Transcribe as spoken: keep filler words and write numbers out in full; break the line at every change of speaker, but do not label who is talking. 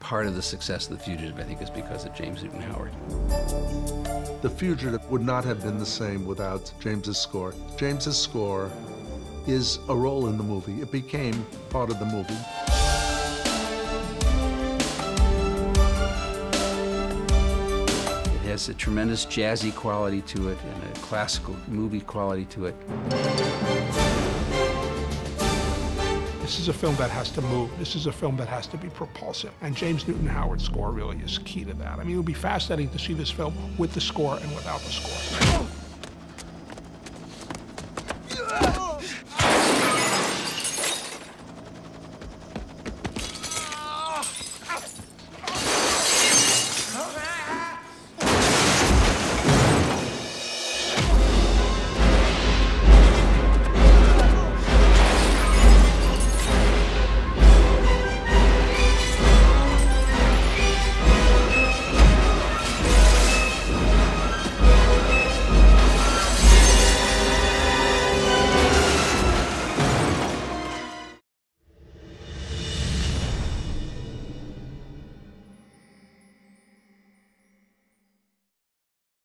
part of the success of The Fugitive, I think, is because of James Newton Howard.
The Fugitive would not have been the same without James's score. James's score is a role in the movie. It became part of the movie.
It has a tremendous jazzy quality to it and a classical movie quality to it.
This is a film that has to move. This is a film that has to be propulsive. And James Newton Howard's score really is key to that. I mean, it would be fascinating to see this film with the score and without the score.